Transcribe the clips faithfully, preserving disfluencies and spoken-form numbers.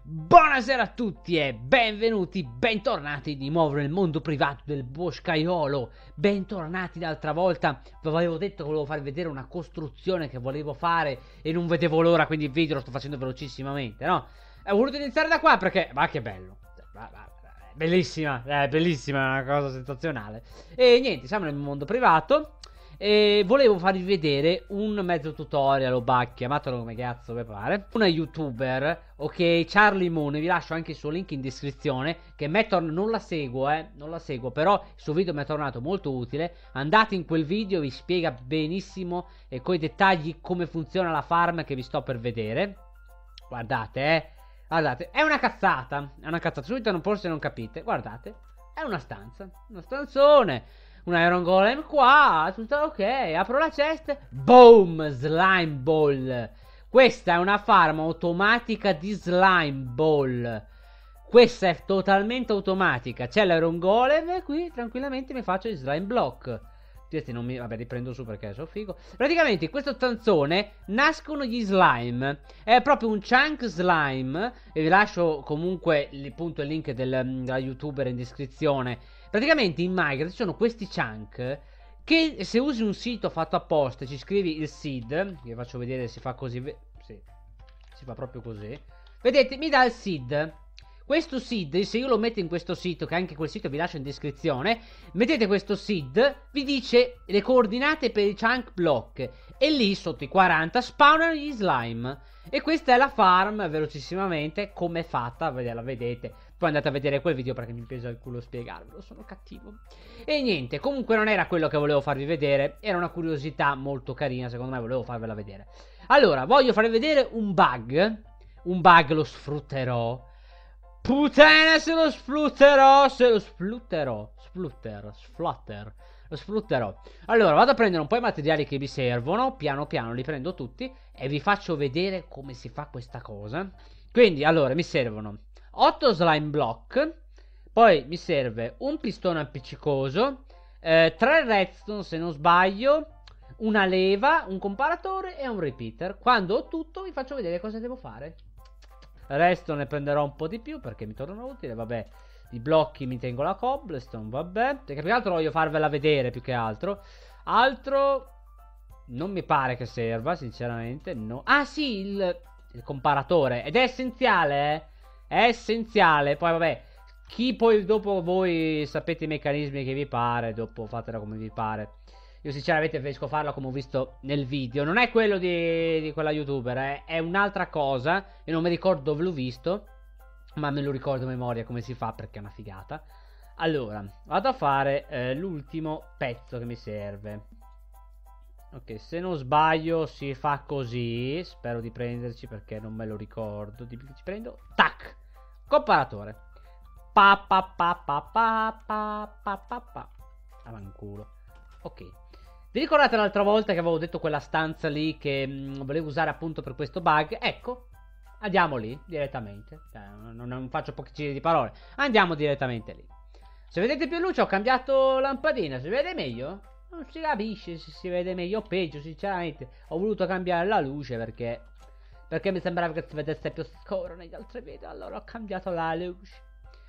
Buonasera a tutti e benvenuti, bentornati di nuovo nel mondo privato del boscaiolo. Bentornati l'altra volta, vi avevo detto che volevo farvi vedere una costruzione che volevo fare e non vedevo l'ora, quindi il video lo sto facendo velocissimamente, no? Ho voluto iniziare da qua perché, ma che bello, bellissima, è bellissima, è una cosa sensazionale. E niente, siamo nel mondo privato e volevo farvi vedere un mezzo tutorial o bug, chiamatelo come cazzo vi pare. Una youtuber, ok, Charlie Moon, vi lascio anche il suo link in descrizione, che me torna, non la seguo, eh, non la seguo, però il suo video mi è tornato molto utile. Andate in quel video, vi spiega benissimo e coi dettagli come funziona la farm che vi sto per vedere. Guardate, eh, guardate, è una cazzata, è una cazzata, subito non, forse non capite, guardate, è una stanza, una stanzone. Un Iron Golem qua, tutto ok, apro la chest, boom, slime ball. Questa è una farm automatica di slime ball. Questa è totalmente automatica. C'è l'Iron Golem e qui tranquillamente mi faccio il slime block. Questi non mi... Vabbè, riprendo su perché sono figo. Praticamente in questo stanzone nascono gli slime. È proprio un chunk slime. E vi lascio comunque il, appunto, il link del, della youtuber in descrizione. Praticamente in Minecraft ci sono questi chunk che se usi un sito fatto apposta, ci scrivi il seed, vi faccio vedere, si fa così, sì, si fa proprio così. Vedete, mi dà il seed. Questo seed, se io lo metto in questo sito, che anche quel sito vi lascio in descrizione, mettete questo seed, vi dice le coordinate per il chunk block e lì sotto i quaranta spawnano gli slime. E questa è la farm, velocissimamente, come è fatta, la vedete. Poi andate a vedere quel video perché mi pesa il culo spiegarvelo, sono cattivo. E niente, comunque non era quello che volevo farvi vedere, era una curiosità molto carina, secondo me volevo farvela vedere. Allora, voglio farvi vedere un bug, un bug lo sfrutterò. Puttana se lo sfrutterò, se lo sfrutterò, sfrutter, sflutter, lo sfrutterò. Allora, vado a prendere un po' i materiali che mi servono, piano piano li prendo tutti e vi faccio vedere come si fa questa cosa. Quindi, allora, mi servono otto slime block, poi mi serve un pistone appiccicoso, eh, tre redstone se non sbaglio, una leva, un comparatore e un repeater. Quando ho tutto vi faccio vedere cosa devo fare. Il resto ne prenderò un po' di più perché mi tornano utile. Vabbè, i blocchi mi tengo la cobblestone, vabbè, perché più che altro voglio farvela vedere più che altro. Altro non mi pare che serva, sinceramente, no. Ah sì, il, il comparatore, ed è essenziale, eh. È essenziale. Poi vabbè, chi poi dopo voi sapete i meccanismi che vi pare, dopo fatela come vi pare. Io sinceramente preferisco farla come ho visto nel video. Non è quello di, di quella youtuber, eh. È un'altra cosa. E non mi ricordo dove l'ho visto, ma me lo ricordo a memoria come si fa perché è una figata. Allora, vado a fare eh, l'ultimo pezzo che mi serve. Ok, se non sbaglio si fa così. Spero di prenderci perché non me lo ricordo. Di ci prendo. Tac! Comparatore. Pa pa pa pa pa pa pa pa pa. Avanculo. Ok. Vi ricordate l'altra volta che avevo detto quella stanza lì che mh, volevo usare appunto per questo bug? Ecco. Andiamo lì direttamente. Cioè, non, non faccio pochi giri di parole. Andiamo direttamente lì. Se vedete più luce ho cambiato lampadina. Si vede meglio? Non si capisce se si vede meglio o peggio, sinceramente. Ho voluto cambiare la luce perché Perché mi sembrava che si vedesse più scuro negli altri video. Allora ho cambiato la luce.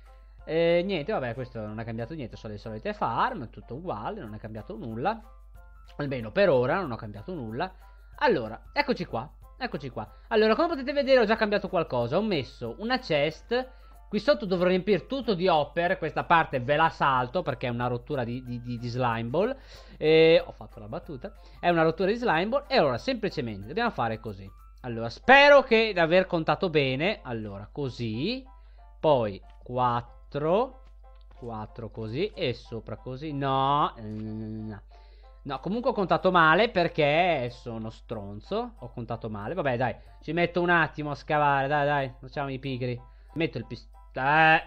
E niente, vabbè, questo non ha cambiato niente. Sono le solite farm, tutto uguale, non è cambiato nulla. Almeno per ora non ho cambiato nulla. Allora, eccoci qua. Eccoci qua. Allora, come potete vedere ho già cambiato qualcosa. Ho messo una chest. Qui sotto dovrò riempire tutto di hopper. Questa parte ve la salto perché è una rottura di, di, di, di slime ball. E ho fatto la battuta. È una rottura di slime ball. E allora semplicemente dobbiamo fare così. Allora spero che di aver contato bene. Allora così. Poi quattro. quattro così. E sopra così. No. No. No, comunque ho contato male perché sono stronzo. Ho contato male. Vabbè dai. Ci metto un attimo a scavare. Dai dai. Facciamo i pigri. Metto il pistone. Eh.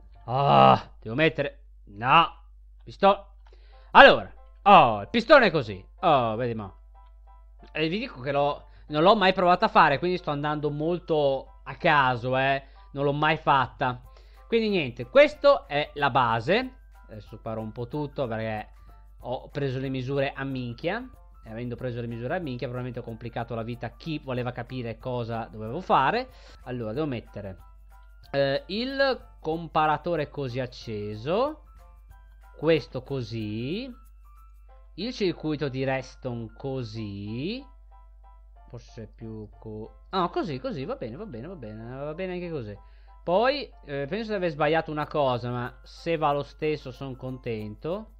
Oh, devo mettere. No. Pistone. Allora. Oh, il pistone è così. Oh, vediamo. E vi dico che l'ho... non l'ho mai provato a fare. Quindi sto andando molto a caso, eh. Non l'ho mai fatta. Quindi niente. Questo è la base. Adesso sparo un po' tutto perché ho preso le misure a minchia. E avendo preso le misure a minchia probabilmente ho complicato la vita a chi voleva capire cosa dovevo fare. Allora devo mettere eh, il comparatore così acceso, questo così, il circuito di redstone così, forse più co... no, così, così, va bene, va bene, va bene, va bene anche così. Poi, eh, penso di aver sbagliato una cosa, ma se va lo stesso sono contento.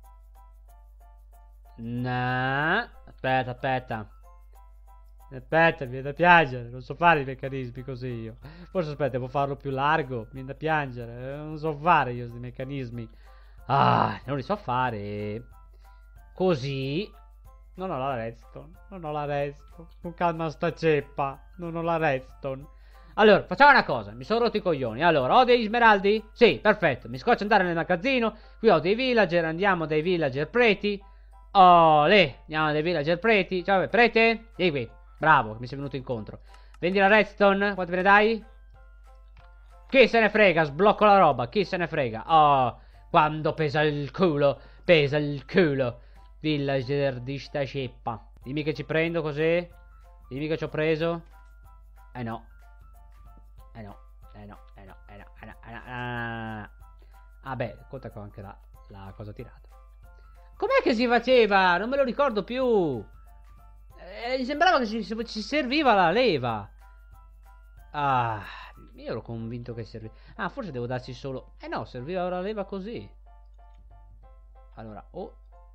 No, aspetta, aspetta. Aspetta, mi viene da piangere, non so fare i meccanismi così io. Forse aspetta, devo farlo più largo, mi viene da piangere, non so fare io questi meccanismi. Ah, non li so fare. Così. Non ho la redstone, non ho la redstone. Con calma sta ceppa, non ho la redstone. Allora, facciamo una cosa, mi sono rotto i coglioni. Allora, ho degli smeraldi? Sì, perfetto, mi scoccio andare nel magazzino. Qui ho dei villager, andiamo dai villager preti. Oh, lì, andiamo dai villager preti. Ciao, prete, vieni qui. Bravo, che mi sei venuto incontro. Vendi la redstone, quanto me ne dai? Chi se ne frega, sblocco la roba, chi se ne frega. Oh, quando pesa il culo, pesa il culo. Villager di sta ceppa. Dimmi che ci prendo così. Dimmi che ci ho preso. Eh no. Eh no, eh no, eh no, eh no, eh no, eh no, eh no. Ah beh, conta che ho anche la, la cosa tirata. Com'è che si faceva? Non me lo ricordo più. Eh, mi sembrava che ci, ci serviva la leva. Ah, io ero convinto che serviva. Ah, forse devo darci solo... Eh no, serviva la leva così. Allora, oh.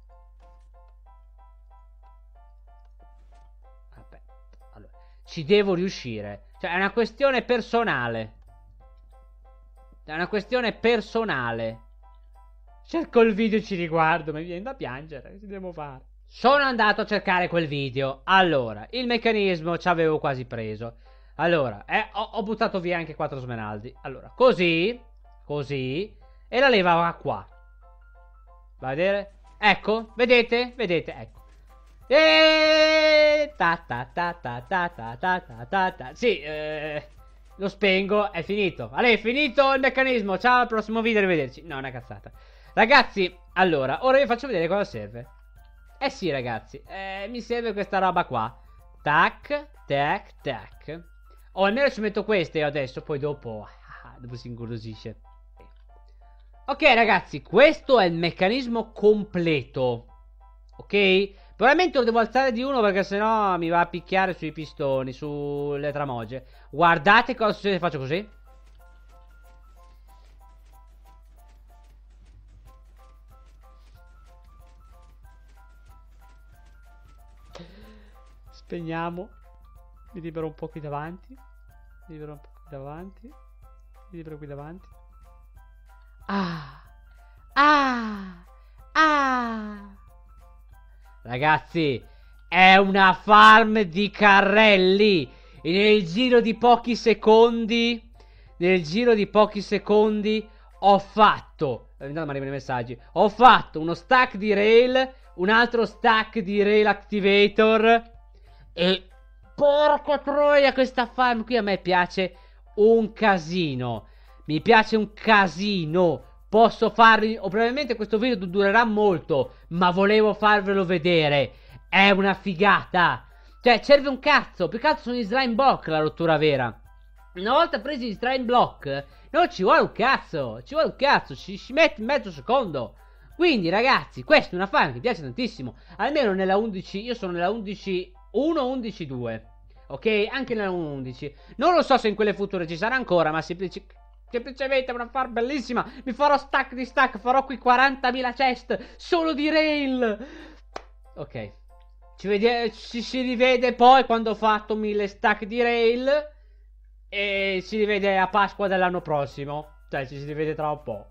Aspetta, allora. Ci devo riuscire. Cioè, è una questione personale. È una questione personale. Cerco il video e ci riguardo, mi viene da piangere. Che devo fare? Sono andato a cercare quel video. Allora, il meccanismo ci avevo quasi preso. Allora, eh, ho, ho buttato via anche quattro smeraldi. Allora, così, così, e la leva va qua. Va a vedere? Ecco, vedete? Vedete? Ecco. E ta ta ta ta ta ta ta ta ta ta. Sì, eh, lo spengo, è finito. Allora, è finito il meccanismo. Ciao, al prossimo video, arrivederci. No, è una cazzata. Ragazzi, allora, ora vi faccio vedere cosa serve. Eh sì, ragazzi, eh, mi serve questa roba qua. Tac, tac, tac. O almeno ci metto queste io adesso, poi dopo, ah, dopo si incuriosisce. Ok, ragazzi, questo è il meccanismo completo. Ok? Probabilmente lo devo alzare di uno perché sennò mi va a picchiare sui pistoni, sulle tramoge. Guardate cosa succede se faccio così. Spegniamo. Mi libero un po' qui davanti. Mi libero un po' qui davanti. Mi libero qui davanti. Ah. Ah. Ah. Ragazzi, è una farm di carrelli. E nel giro di pochi secondi, nel giro di pochi secondi, ho fatto, eh, no, mi arrivano i messaggi, ho fatto uno stack di rail, un altro stack di rail activator. E porca troia, questa farm qui a me piace un casino. Mi piace un casino. Posso farvi, o probabilmente questo video durerà molto, ma volevo farvelo vedere. È una figata. Cioè, serve un cazzo. Più che altro sono gli slime block la rottura vera. Una volta presi gli slime block, non ci vuole un cazzo. Ci vuole un cazzo, ci, ci mette mezzo secondo. Quindi, ragazzi, questa è una farm che mi piace tantissimo. Almeno nella undici, io sono nella undici uno, undici due. Ok? Anche nella uno undici. Non lo so se in quelle future ci sarà ancora, ma semplicemente... semplicemente è una farm bellissima. Mi farò stack di stack. Farò qui quarantamila chest solo di rail. Ok. Ci, vede, ci si rivede poi quando ho fatto mille stack di rail. E si rivede a Pasqua dell'anno prossimo. Cioè ci si rivede tra un po'.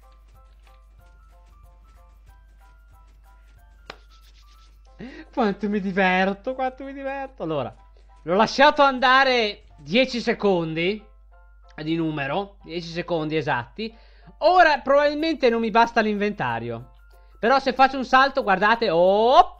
Quanto mi diverto. Quanto mi diverto. Allora, l'ho lasciato andare dieci secondi di numero, dieci secondi esatti. Ora probabilmente non mi basta l'inventario. Però se faccio un salto, guardate, oh!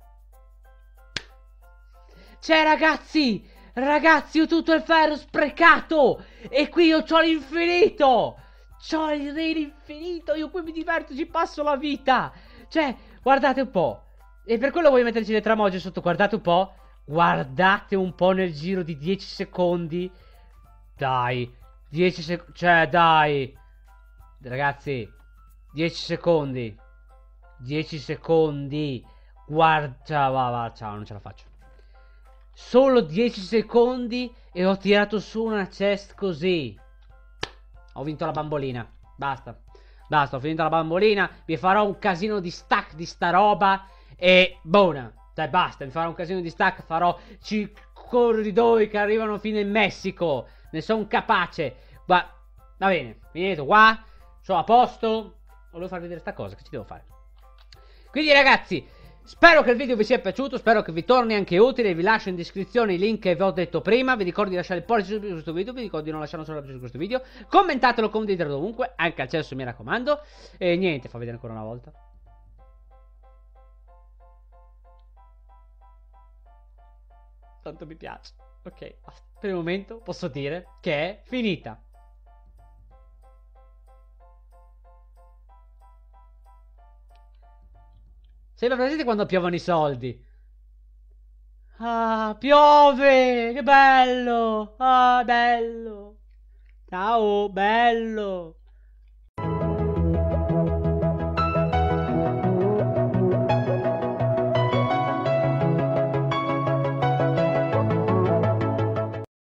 Cioè ragazzi, ragazzi, ho tutto il ferro sprecato. E qui io c'ho l'infinito. C'ho il rail infinito. Io qui mi diverto, ci passo la vita. Cioè, guardate un po'. E per quello voglio metterci le tramoge sotto, guardate un po'. Guardate un po' nel giro di dieci secondi. Dai. dieci secondi. Cioè, dai. Ragazzi, dieci secondi. dieci secondi. Guarda, va, va, ciao, non ce la faccio. Solo dieci secondi e ho tirato su una chest così. Ho vinto la bambolina. Basta. Basta, ho finito la bambolina. Vi farò un casino di stack di sta roba. E buona. Dai, basta. Vi farò un casino di stack. Farò corridoi che arrivano fino in Messico. Ne sono capace. Va, va bene. Finito qua. Sono a posto. Volevo farvi vedere sta cosa. Che ci devo fare? Quindi ragazzi, spero che il video vi sia piaciuto, spero che vi torni anche utile. Vi lascio in descrizione i link che vi ho detto prima. Vi ricordo di lasciare il pollice su questo video. Vi ricordo di non lasciare un solo like su questo video. Commentatelo, condividetelo dovunque, anche al cesso mi raccomando. E niente, fa vedere ancora una volta. Tanto mi piace. Ok, per il momento posso dire che è finita. Sembra presente quando piovono i soldi? Ah, piove! Che bello! Ah, bello! Ciao, bello!